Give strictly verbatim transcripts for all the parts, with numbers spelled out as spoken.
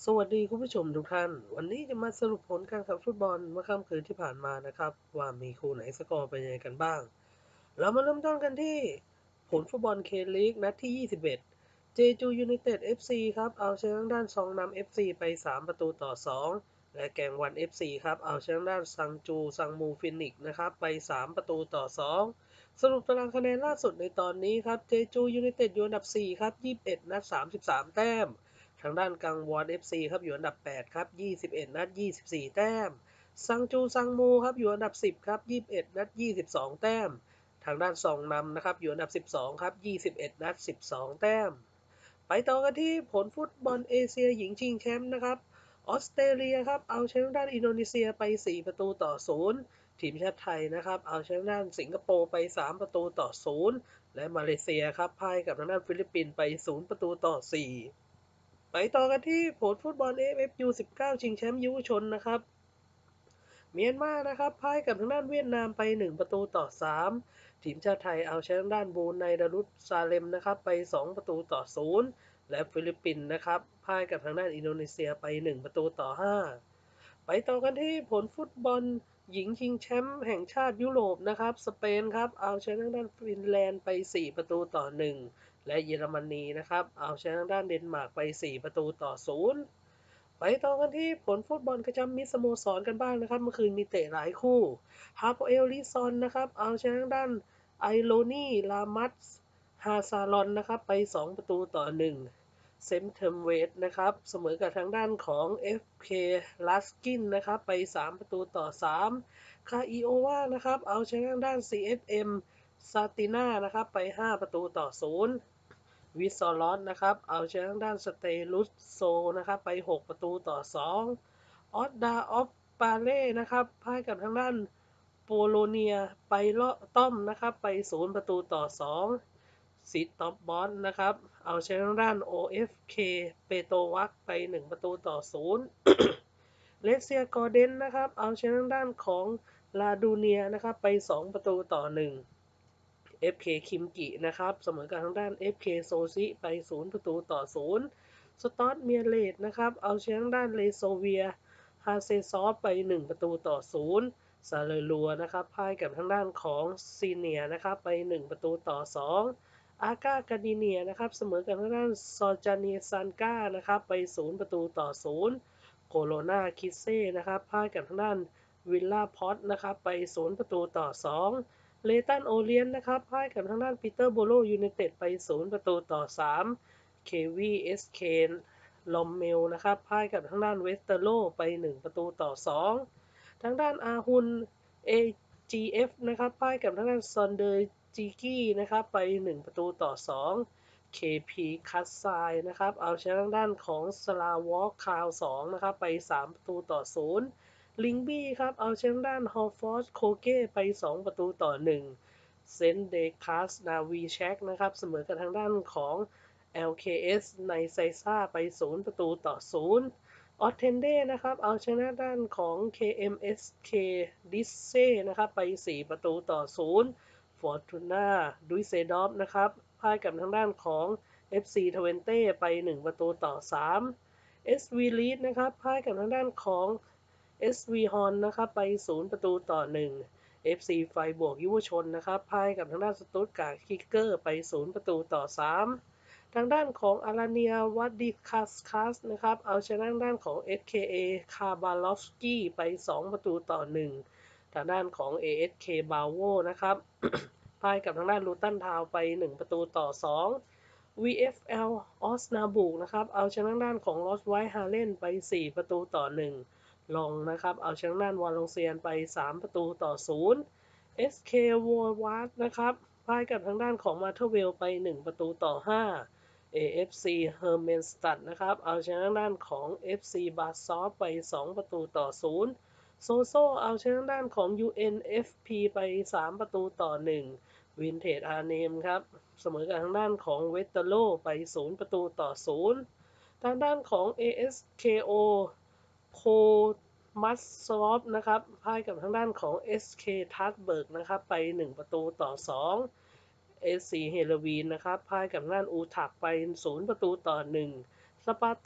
สวัสดีคุณผู้ชมทุกท่านวันนี้จะมาสรุปผลการแข่งฟุตบอลเมื่อค่ำคืนที่ผ่านมานะครับว่ามีคู่ไหนสกอร์เป็นยังไงกันบ้างเรามาเริ่มต้นกันที่ผลฟุตบอลเคลีกนัดที่ยี่สิบเอ็ดเจจูยูไนเต็ด เอฟ ซี ครับเอาชนะด้านซองนำ เอฟ ซี ไปสามประตูต่อสองและแกงวัน เอฟ ซี ครับเอาชนะด้านซังจูซังมูฟินิกนะครับไปสามประตูต่อสองสรุปตารางคะแนนล่าสุดในตอนนี้ครับเจจูยูไนเต็ดอยู่อันดับสี่ครับยี่สิบเอ็ดนัดสามสิบสามแต้ม ทางด้านกังวอน เอฟ ซี ครับอยู่อันดับแปดครับยี่สิบเอ็ดนัดยี่สิบสี่แต้มซังจูซังมูครับอยู่อันดับสิบครับยี่สิบเอ็ดนัดยี่สิบสองแต้มทางด้านซองนำนะครับอยู่อันดับสิบสองครับยี่สิบเอ็ดนัดสิบสองแต้มไปต่อกันที่ผลฟุตบอลเอเชียหญิงชิงแชมป์นะครับออสเตรเลียครับเอาชนะด้านอินโดนีเซียไปสี่ประตูต่อศูนย์ทีมชาติไทยนะครับเอาชนะด้านสิงคโปร์ไปสามประตูต่อศูนย์และมาเลเซียครับพ่ายกับทางด้านฟิลิปปินส์ไปศูนย์ประตูต่อสี่ ไปต่อกันที่ผลฟุตบอล เอ เอฟ เอฟ ยู สิบเก้า ชิงแชมป์เยาวชนนะครับเมียนมานะครับพ่ายกับทางด้านเวียดนามไปหนึ่งประตูต่อสามทีมชาติไทยเอาชนะด้านบรูไนดารุสซาเลมนะครับไปสองประตูต่อศูนย์และฟิลิปปินส์นะครับพ่ายกับทางด้านอินโดนีเซียไปหนึ่งประตูต่อห้าไปต่อกันที่ผลฟุตบอลหญิงชิงแชมป์แห่งชาติยุโรปนะครับสเปนครับเอาชนะด้านฟินแลนด์ไปสี่ประตูต่อหนึ่งและเยอรมนีนะครับเอาชนะด้านเดนมาร์กไปสี่ประตูต่อศูนย์ไปต่อกันที่ผลฟุตบอลประจำมิตรสโมสรกันบ้างนะครับเมื่อคืนมีเตะหลายคู่ฮาโปเอลลิซอนนะครับเอาชนะด้านไอโรนีลามัสฮาซาลอนนะครับไปสองประตูต่อหนึ่งเซมเทมเวสนะครับเสมอกับทางด้านของ เอฟ เค ลัสกินนะครับไปสามประตูต่อสามคาอิโอวานะครับเอาชนะด้าน ซี เอส เอ็ม ซาตินานะครับไปห้าประตูต่อศูนย์วิสซอลอสนะครับเอาชนะด้านสเตลุสโซนะครับไปหกประตูต่อสองออสดาออฟปาเล่นะครับพ่ายกับทางด้านโปโลเนียไปเลาะต้อมนะครับไปศูนย์ประตูต่อสองซิตต็อปบอสนะครับเอาชนะด้าน โอ เอฟ เค เปโตวักไปหนึ่งประตูต่อศูนย์เลเซียกอร์เดนนะครับเอาชนะด้านของลาดูเนียนะครับไปสองประตูต่อหนึ่ง เอฟ เค คิมกินะครับเสมอกับทางด้าน เอฟ เค โซซิไปศูนย์ประตูต่อศูนย์สตอตเมียเลดนะครับเอาชนะทางด้านเลโซเวียฮาเซซอฟไปหนึ่งประตูต่อศูนย์ซาเลลัวนะครับพ่ายกับทางด้านของซีเนียนะครับไปหนึ่งประตูต่อสองอากากาดิเนียนะครับเสมอกับทางด้านซอจานีซันกานะครับไปศูนย์ประตูต่อศูนย์โคโรนาคิเซ่นะครับพ่ายกับทางด้านวิลล่าพอตนะครับไปศูนย์ประตูต่อสอง เลตันโอเลียนนะครับพ่ายกับทางด้านปีเตอร์โบโลยูไนเต็ดไปศูนย์ประตูต่อสามเควีเอสเคนลอมเมลนะครับพ่ายกับทางด้านเวสเตอร์โลไปหนึ่งประตูต่อสองทางด้านอาฮุน เอ จี เอฟ นะครับพ่ายกับทางด้านซอนเดอร์จิกี้นะครับไปหนึ่งประตูต่อสอง เค พี คัสไซนะครับเอาชนะทางด้านของสลาวอลคาวสองนะครับไปสามประตูต่อศูนย์ ลิงบี้ครับเอาชนะด้านฮอลฟอร์สโคเก้ไปสองประตูต่อหนึ่งเซนเดคัสนาวีแชกนะครับเสมอกับทางด้านของ แอล เค เอส ในไซซ่าไปศูนย์ประตูต่อศูนย์ออตเทนเดนะครับเอาชนะด้านของ เค เอ็ม เอส เค ดิสเซ่นะครับไปสี่ประตูต่อศูนย์ฟอร์ตูน่าดุยเซดอฟนะครับพ่ายกับทางด้านของ เอฟ ซี ทเวนเต้ไปหนึ่งประตูต่อสาม เอส วี Leeds นะครับพ่ายกับทางด้านของ เอส วี Horn นะครับไปศูนย์ประตูต่อหนึ่ง เอฟ ซี ไฟบวกยุวชนนะครับพ่ายกับทางด้านสตุตการ์ดคิกเกอร์ไปศูนย์ประตูต่อสามทางด้านของอาราเนียวัดดิคัสคัสนะครับเอาชนะทางด้านของ เอส เค เอ คาบาลอฟสกี้ไปสองประตูต่อหนึ่งทางด้านของ เอ เอส เค บาวโวนะครับพ่ายกับทางด้านลูตันทาวไปหนึ่งประตูต่อสอง วี เอฟ แอล ออสนาบุกนะครับเอาชนะด้านของลอสไวท์ฮาเลนไปสี่ประตูต่อหนึ่งลองนะครับเอาชนะด้านวอลงเซียนไปสามประตูต่อศูนย์ เอส เค วอลวาร์ดนะครับพ่ายกับทางด้านของมาเทเวลไปหนึ่งประตูต่อห้า เอ เอฟ ซี เฮอร์เมนสตัดนะครับเอาชนะด้านของ เอฟ ซี บาซอฟไปสองประตูต่อศูนย์โซโซเอาชนะด้านของ ยู เอ็น เอฟ พี ไปสามประตูต่อหนึ่งวินเทจอาร์เนมครับเสมอกับทางด้านของเวสเตโลไปศูนย์ประตูต่อศูนย์ทางด้านของ เอ เอส เค โอ โคมัสซอฟนะครับพ่ายกับทางด้านของ เอส เค ทัสเบิร์กนะครับไปหนึ่งประตูต่อสอง เอ ซี เฮโลวีนนะครับพ่ายกับทางด้านอูทักไปศูนย์ประตูต่อหนึ่งสปาร์ตักพ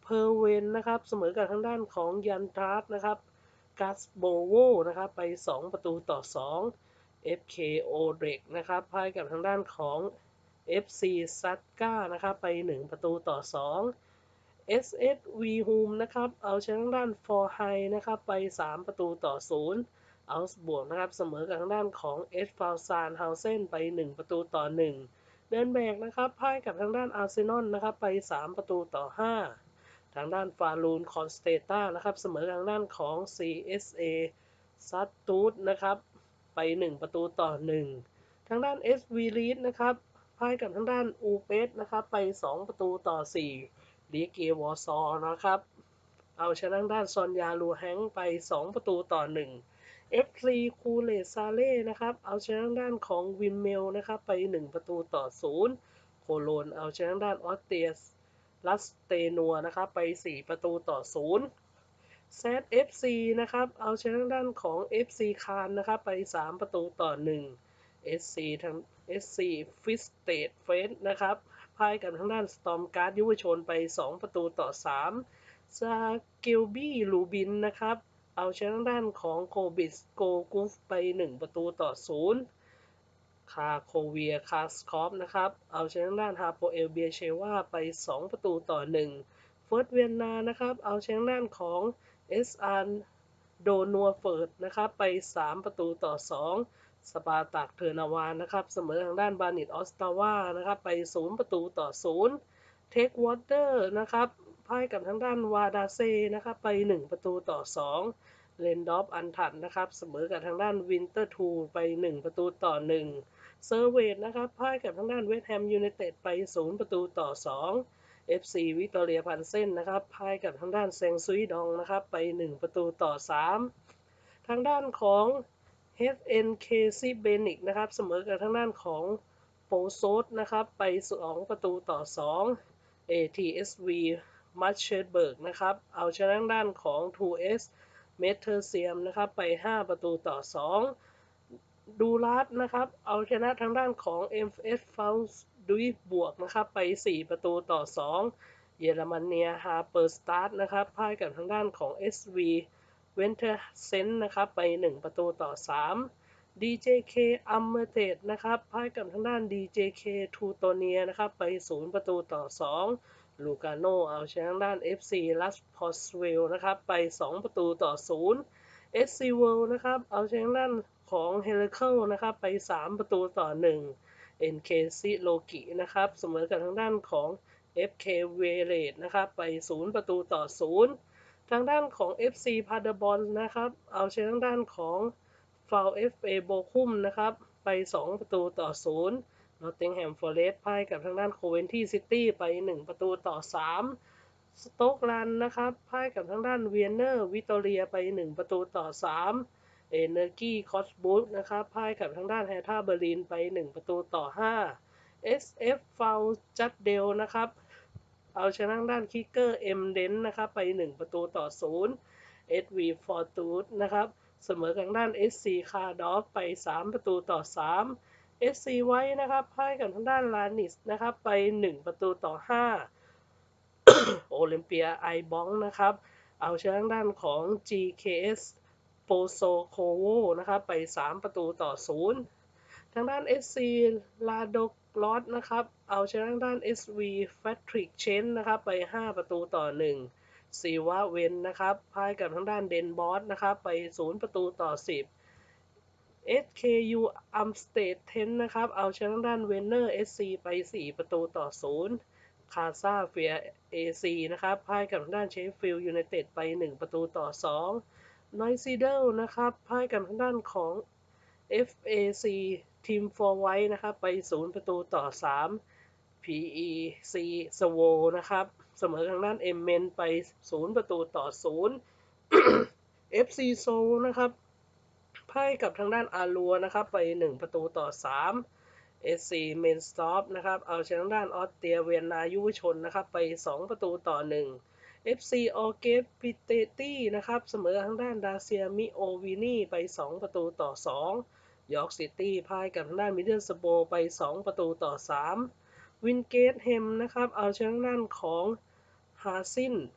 เพอร์เวนนะครับเสมอกับทางด้านของยันทรัสนะครับกัสโบโวนะครับไปสองประตูต่อสอง เอฟ เค โอเด็กนะครับพ่ายกับทางด้านของ เอฟ ซี ซัตก้านะครับไปหนึ่งประตูต่อสอง เอส เอส วี Home นะครับเอาชนะทางด้านฟอร์ไฮนะครับไปสามประตูต่อศูนย์อัลส์บวกนะครับเสมอกับทางด้านของเอสฟาวซานเฮาเซนไปหนึ่งประตูต่อหนึ่งเดินแบกนะครับพ่ายกับทางด้านอาร์เซนอลนะครับไปสามประตูต่อห้าทางด้านฟาลูนคอนสเตต้านะครับเสมอทางด้านของ ซี เอส เอ ซัตตูดนะครับไปหนึ่งประตูต่อหนึ่งทางด้าน เอส วี ลีดนะครับพ่ายกับทางด้านอูเปสนะครับไปสองประตูต่อสี่ลีเกวอร์ซอนะครับเอาชนะด้านซอนยาลูแฮงไปสองประตูต่อหนึ่ง เอฟ ซี คูเลซาเล่นะครับเอาชนะด้านของวินเมลนะครับไปหนึ่งประตูต่อศูนย์โคโลนเอาชนะด้านออสเตรียลัสเตนัวนะครับไปสี่ประตูต่อศูนย์แซด เอฟ ซี นะครับเอาชนะด้านของ เอฟ ซี คานนะครับไปสามประตูต่อหนึ่ง เอส ซี ทาง เอส ซี ฟิสเตดเฟสนะครับพ่ายกับทางด้านสตอมการ์ดยุวชนไปสองประตูต่อสามซาเกลบี้ลูบินนะครับเอาชนะด้านของโคบิสโกกุฟไปหนึ่งประตูต่อศูนย์คาโคเวียคาสคอฟนะครับเอาชนะด้านฮาโปเอลเบียเชวาไปสองประตูต่อหนึ่งเฟิร์สเวียนนานะครับเอาชนะด้านของ เอส อาร์ โดนัวเฟิร์ดนะครับไปสามประตูต่อสองสปาร์ตักเทอร์นาวานนะครับเสมอทางด้านบานิตออสตาวานะครับไปศูนย์ประตูต่อศูนย์เทควอเตอร์นะครับพ่ายกับทางด้านวาดาเซนะครับไปหนึ่งประตูต่อสองเลนดอฟอันทันนะครับเสมอกับทางด้านวินเตอร์ทูไปหนึ่งประตูต่อหนึ่งเซอร์เวทนะครับพ่ายกับทางด้านเวสต์แฮมยูไนเต็ดไปศูนย์ประตูต่อสอง เอฟ ซี วิกตอเรียพันเซ่นนะครับพ่ายกับทางด้านเซงซุยดองนะครับไปหนึ่งประตูต่อสามทางด้านของ เอช เอ็น เค ซี เบนิกนะครับเสมอกับทางด้านของโปโซดนะครับไปสองประตูต่อสอง เอ ที เอส วี มัชเชตเบิร์กนะครับเอาชนะทางด้านของ ทู เอส เมเทอร์เซียมนะครับไปห้าประตูต่อสองดูรัสนะครับเอาชนะทางด้านของ เอ็ม เอส ฟัลส์ดุยบวกนะครับไปสี่ประตูต่อสองเยอรมนีฮาเปอร์สตาร์ทนะครับพ่ายกับทางด้านของ เอส วี เวนเทอร์เซนนะครับไปหนึ่งประตูต่อสาม ดี เจ เค อัมเมอร์เทดนะครับพ่ายกับทางด้าน ดี เจ เค ทูโตเนียนะครับไปศูนย์ประตูต่อสองลูกาโนเอาชนะทางด้าน เอฟ ซี ลัสพอสเวลนะครับไปสองประตูต่อศูนย์ เอส ซี World นะครับเอาชนะทางด้านของเฮเลเคิลนะครับไปสามประตูต่อหนึ่ง เอ็น เค ซี โลกินะครับเสมอกับทางด้านของ เอฟ เค เวเลตนะครับไปศูนย์ประตูต่อศูนย์ทางด้านของ เอฟ ซี พาเดอร์บอลนะครับเอาชนะทางด้านของฟาว เอฟ เอ โบคุมนะครับไปสองประตูต่อศูนย์นอตติงแฮมฟอเรสต์พ่ายกับทางด้านโคเวนที่ซิตี้ไปหนึ่งประตูต่อสามสโต๊กรันนะครับพ่ายกับทางด้านเวียนเนอร์วิตอเรียไปหนึ่งประตูต่อสามเอเนอร์กี้คอสบูธนะครับพ่ายกับทางด้านแฮท่าเบอร์ลินไปหนึ่งประตูต่อห้า เอส เอฟ ฟาวจัดเดลนะครับเอาชนะทางด้านคิกเกอร์เอ็มเดนนะครับไปหนึ่งประตูต่อศูนย์ เอส วี ฟอร์ตูดนะครับเสมอทางด้าน เอส ซี คาร์ดอฟไปสามประตูต่อสาม เอส ซี ไว้นะครับพ่ายกับทางด้านลานิสนะครับไปหนึ่งประตูต่อห้าโอลิมเปียไอบองนะครับเอาชนะทางด้านของ จี เค เอส โปโซโคโวนะครับไปสามประตูต่อศูนย์ทางด้าน เอส ซี ลาโดกลอสนะครับเอาชนะทางด้าน เอส วี แฟทริกเชนนะครับไปห้าประตูต่อหนึ่งซีวาเวนนะครับพ่ายกับทางด้านเดนบอสนะครับไปศูนย์ประตูต่อสิบ เอส เค ยู อัมสเตดเทนนะครับเอาชนะด้านเวนเนอร์ เอส ซี ไปสี่ประตูต่อศูนย์คาซาเฟีย เอ ซี นะครับพ่ายกับทางด้านเชฟฟิลด์ยูไนเต็ดไปหนึ่งประตูต่อสองนอยซีเดลนะครับพ่ายกับทางด้านของ เอฟ เอ ซี ทีมฟอร์ไวท์นะครับไปศูนย์ประตูต่อสาม พี อี ซี สโวนะครับเสมอทางด้านเอ็มเมนไปศูนย์ประตูต่อศูนย์ เอฟ ซี โซลนะครับพ่ายกับทางด้านอารัวนะครับไปหนึ่งประตูต่อสาม เอส ซี เมนสตอปนะครับเอาชนะทางด้านออสเตรียเวียนนายุวชนนะครับไปสองประตูต่อหนึ่ง เอฟ ซี ออเกสปิเตตี้นะครับเสมอทางด้านดาเซียมิโอวินีไปสองประตูต่อสองยอร์กซิตี้พ่ายกับทางด้านมิดเดิลสโบไปสองประตูต่อสามวินเกตเฮมนะครับเอาชนะทางด้านของฮาซิน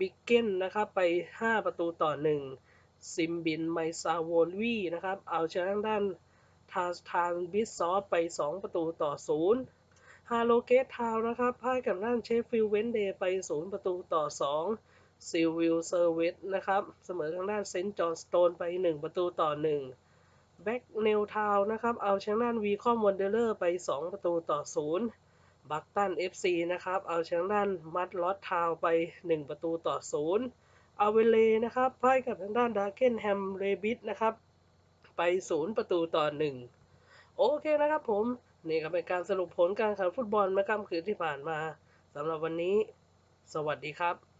บิกเกนนะครับไปห้าประตูต่อหนึ่งซิมบินไมซาโวลวีนะครับเอาชนะด้านทาทานบิสซอฟไปสองประตูต่อศูนย์ฮาโลเกตทาวนะครับพ่ายกับด้านเชฟฟิลด์เวนเดย์ไปศูนย์ประตูต่อสองซิลวิลเซอร์เวตนะครับเสมอทางด้านเซนต์จอห์นสโตนไปหนึ่งประตูต่อหนึ่งแบ็กเนลทาวนะครับเอาชนะด้านวีคอมวันเดอร์ไปสองประตูต่อศูนย์บักตัน เอฟ ซี นะครับเอาชนะด้านมัดลอตทาวไปหนึ่งประตูต่อศูนย์อาเวเลนะครับพ่ายกับทางด้านดาร์เกนแฮมเรบิทนะครับไปศูนย์ประตูต่อหนึ่งโอเคนะครับผมนี่ก็เป็นการสรุปผลการแข่งขันฟุตบอลเมื่อค่ำคืนที่ผ่านมาสำหรับวันนี้สวัสดีครับ